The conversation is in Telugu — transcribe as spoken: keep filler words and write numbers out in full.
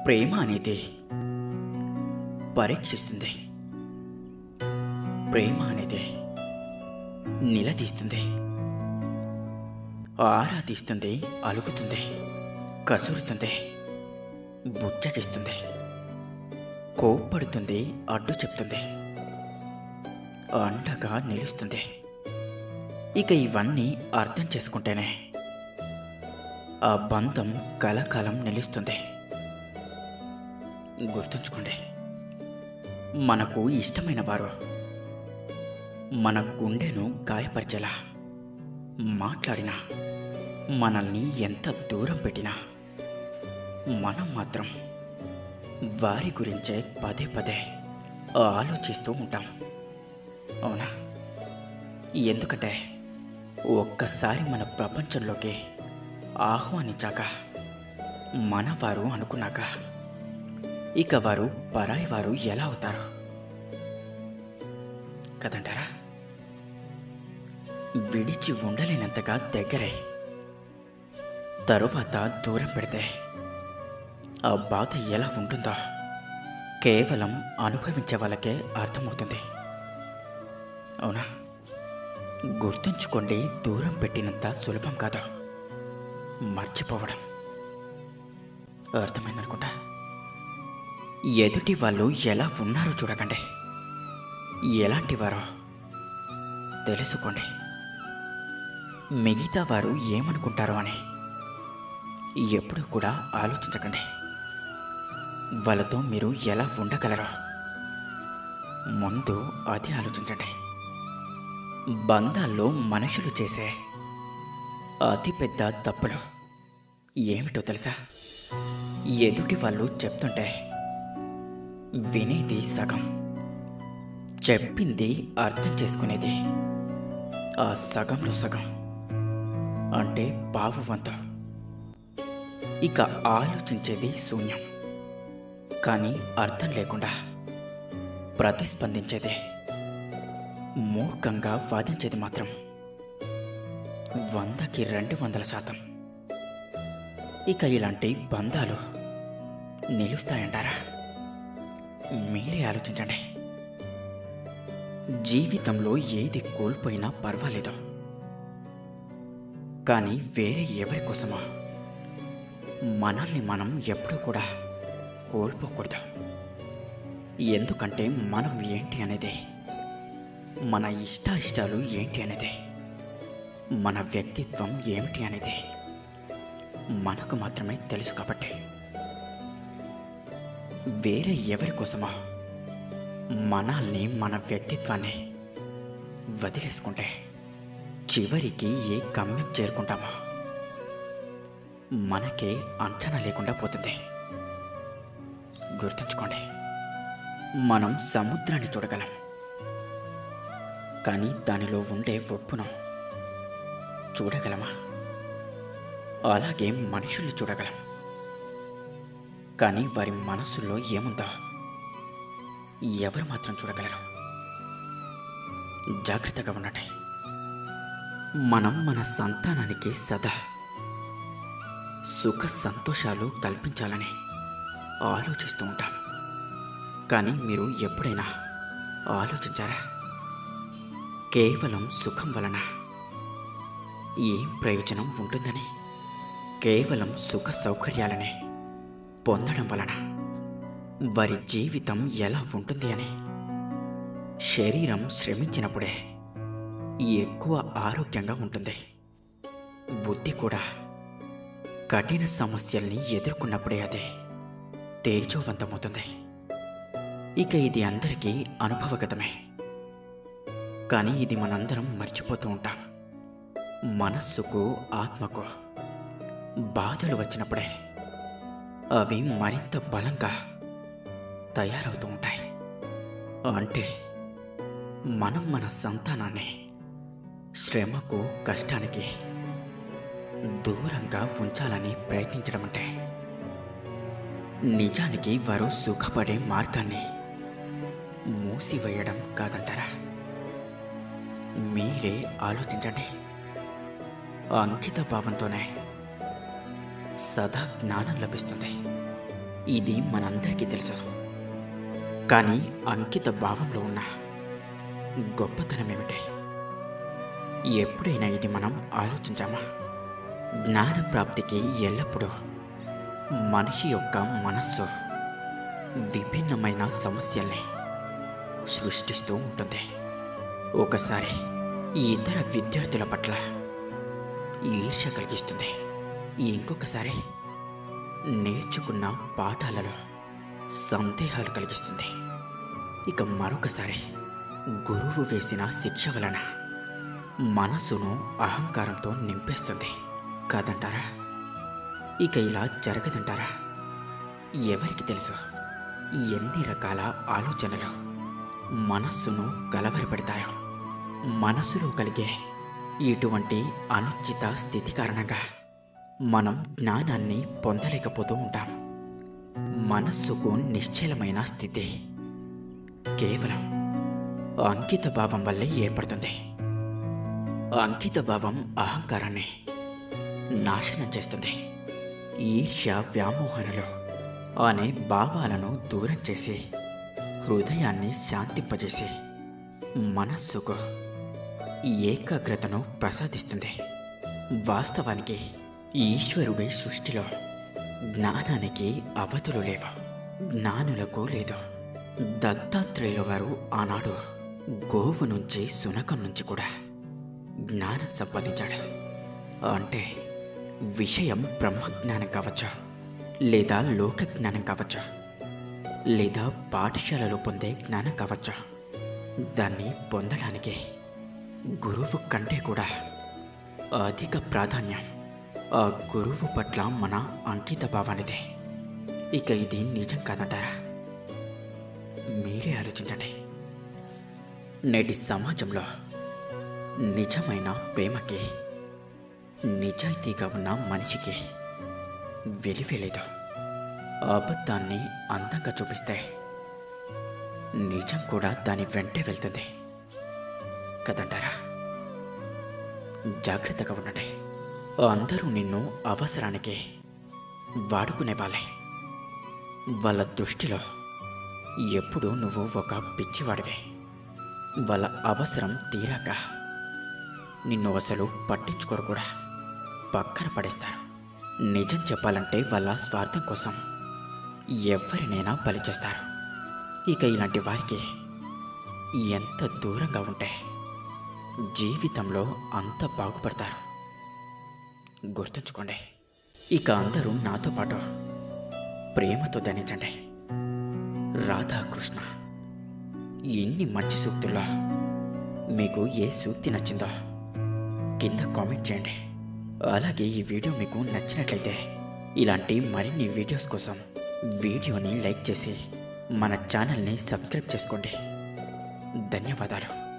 ప్రేమ అనేది పరీక్షిస్తుంది. ప్రేమ అనేది నిలదీస్తుంది, ఆరాధిస్తుంది, అలుగుతుంది, కసురుతుంది, బుజ్జగిస్తుంది, కోప్పడుతుంది, అడ్డు చెప్తుంది, అండగా నిలుస్తుంది. ఇక ఇవన్నీ అర్థం చేసుకుంటేనే ఆ బంధం కలకాలం నిలుస్తుంది. గుర్తుంచుకోండి, మనకు ఇష్టమైన వారు మన గుండెను గాయపరిచేలా మాట్లాడినా, మనల్ని ఎంత దూరం పెట్టినా మనం మాత్రం వారి గురించే పదే పదే ఆలోచిస్తూ ఉంటాం. అవునా? ఎందుకంటే ఒక్కసారి మన ప్రపంచంలోకి ఆహ్వానించాక, మనవారు అనుకున్నాక ఇక వారు పరాయి వారు ఎలా అవుతారు కదంటారా? విడిచి ఉండలేనంతగా దగ్గరై తరువాత దూరం పెడితే ఆ బాధ ఎలా ఉంటుందో కేవలం అనుభవించే వాళ్ళకే అర్థమవుతుంది. అవునా? గుర్తుంచుకోండి, దూరం పెట్టినంత సులభం కాదు మర్చిపోవడం. అర్థమైందనుకుంటా. ఎదుటి వాళ్ళు ఎలా ఉన్నారో చూడకండి, ఎలాంటి వారో తెలుసుకోండి. మిగతా వారు ఏమనుకుంటారో అని ఎప్పుడు కూడా ఆలోచించకండి. వాళ్ళతో మీరు ఎలా ఉండగలరో ముందు అది ఆలోచించండి. బంధాల్లో మనుషులు చేసే అతిపెద్ద తప్పులు ఏమిటో తెలుసా? ఎదుటి వాళ్ళు చెప్తుంటే వినేది సగం, చెప్పింది అర్థం చేసుకునేది ఆ సగంలో సగం, అంటే పావు వంతు. ఇక ఆలోచించేది శూన్యం, కానీ అర్థం లేకుండా ప్రతిస్పందించేది, మూర్ఖంగా వాదించేది మాత్రం వందకి రెండు వందల శాతం. ఇక ఇలాంటి బంధాలు నిలుస్తాయంటారా? మీరే ఆలోచించండి. జీవితంలో ఏది కోల్పోయినా పర్వాలేదు, కానీ వేరే ఎవరి కోసమో మనల్ని మనం ఎప్పుడూ కూడా కోల్పోకూడదు. ఎందుకంటే మనం ఏంటి అనేది, మన ఇష్టాయిష్టాలు ఏంటి అనేది, మన వ్యక్తిత్వం ఏమిటి అనేది మనకు మాత్రమే తెలుసు. కాబట్టి వేరే ఎవరి కోసమో మనల్ని, మన వ్యక్తిత్వాన్ని వదిలేసుకుంటే చివరికి ఏ గమ్యం చేరుకుంటామో మనకే అంచనా లేకుండా పోతుంది. గుర్తుంచుకోండి, మనం సముద్రాన్ని చూడగలం, కానీ దానిలో ఉండే ఒప్పును చూడగలమా? అలాగే మనుషుల్ని చూడగలం, కానీ వారి మనసుల్లో ఏముందో ఎవరు మాత్రం చూడగలరు. జాగ్రత్తగా ఉండండి. మనం మన సంతానానికి సదా సుఖ సంతోషాలు కల్పించాలని ఆలోచిస్తూ ఉంటాం, కానీ మీరు ఎప్పుడైనా ఆలోచించారా? కేవలం సుఖం వలన ఏం ప్రయోజనం ఉంటుందని? కేవలం సుఖ సౌకర్యాలని పొందడం వలన వారి జీవితం ఎలా ఉంటుంది అని? శరీరం శ్రమించినప్పుడే ఎక్కువ ఆరోగ్యంగా ఉంటుంది, బుద్ధి కూడా కఠిన సమస్యల్ని ఎదుర్కొన్నప్పుడే అదే తేజోవంతమవుతుంది. ఇక ఇది అందరికీ అనుభవగతమే, కానీ ఇది మనందరం మర్చిపోతూ ఉంటాం. మనస్సుకు, ఆత్మకు బాధలు వచ్చినప్పుడే అవి మరింత బలంగా తయారవుతూ ఉంటాయి. అంటే మనం మన సంతానాన్ని శ్రమకు, కష్టానికి దూరంగా ఉంచాలని ప్రయత్నించడం అంటే నిజానికి వారు సుఖపడే మార్గాన్ని మూసివేయడం కాదంటారా? మీరే ఆలోచించండి. అంకిత భావంతోనే సదా జ్ఞానం లభిస్తుంది. ఇది మనందరికీ తెలుసు. కానీ అంకిత భావంలో ఉన్న గొప్పతనం ఏమిటి? ఎప్పుడైనా ఇది మనం ఆలోచించామా? జ్ఞాన ప్రాప్తికి ఎల్లప్పుడూ మనిషి యొక్క మనస్సు విభిన్నమైన సమస్యల్ని సృష్టిస్తూ ఉంటుంది. ఒకసారి ఇతర విద్యార్థుల పట్ల ఈర్ష్య కలిగిస్తుంది. ఇంకొకసారి నేర్చుకున్న పాఠాలలో సందేహాలు కలిగిస్తుంది. ఇక మరొకసారి గురువు వేసిన శిక్ష వలన మనసును అహంకారంతో నింపేస్తుంది కాదంటారా? ఇక ఇలా జరగదంటారా? ఎవరికి తెలుసు ఎన్ని రకాల ఆలోచనలు మనస్సును కలవరపెడతాయో. మనస్సులో కలిగే ఇటువంటి అనుచిత స్థితి కారణంగా మనం జ్ఞానాన్ని పొందలేకపోతూ ఉంటాం. మనస్సుకు నిశ్చలమైన స్థితి కేవలం అంకిత భావం వల్లే ఏర్పడుతుంది. అంకిత భావం అహంకారాన్ని నాశనం చేస్తుంది. ఈర్ష్య, వ్యామోహనలు అనే భావాలను దూరం చేసి హృదయాన్ని శాంతింపజేసి మనస్సుకు ఏకాగ్రతను ప్రసాదిస్తుంది. వాస్తవానికి ఈశ్వరుడి సృష్టిలో జ్ఞానానికి అవధులు లేవు, జ్ఞానులకు లేదు. దత్తాత్రేయుల వారు ఆనాడు గోవు నుంచి, శునకం నుంచి కూడా జ్ఞానం సంపాదించాడు. అంటే విషయం బ్రహ్మజ్ఞానం కావచ్చు, లేదా లోక జ్ఞానం కావచ్చు, లేదా పాఠశాలలో పొందే జ్ఞానం కావచ్చు. దాన్ని పొందడానికి గురువు కంటే కూడా అధిక ప్రాధాన్యం ఆ గురువు పట్ల మన అంకిత భావానిదే. ఇక ఇది నిజం కాదంటారా? మీరే ఆలోచించండి. నేటి సమాజంలో నిజమైన ప్రేమకి, నిజాయితీగా ఉన్న మనిషికి విలువే లేదు. అబద్ధాన్ని అందంగా చూపిస్తే నిజం కూడా దాని వెంటే వెళ్తుంది కదంటారా? జాగ్రత్తగా ఉండండి. అందరూ నిన్ను అవసరానికి వాడుకునే వాళ్ళే. వాళ్ళ దృష్టిలో ఎప్పుడు నువ్వు ఒక పిచ్చివాడివే. వాళ్ళ అవసరం తీరాక నిన్ను అసలు పట్టించుకోరు కూడా, పక్కన పడేస్తారు. నిజం చెప్పాలంటే వాళ్ళ స్వార్థం కోసం ఎవరినైనా బలి చేస్తారు. ఇక ఇలాంటి వారికి ఎంత దూరంగా ఉంటే జీవితంలో అంత బాగుపడతారు. గుర్తుంచుకోండి. ఇక అందరూ నాతో పాటు ప్రేమతో ధ్యానించండి. రాధాకృష్ణ. ఎన్ని మంచి సూక్తుల్లో మీకు ఏ సూక్తి నచ్చిందో కింద కామెంట్ చేయండి. అలాగే ఈ వీడియో మీకు నచ్చినట్లయితే ఇలాంటి మరిన్ని వీడియోస్ కోసం వీడియోని లైక్ చేసి మన ఛానల్ని సబ్స్క్రైబ్ చేసుకోండి. ధన్యవాదాలు.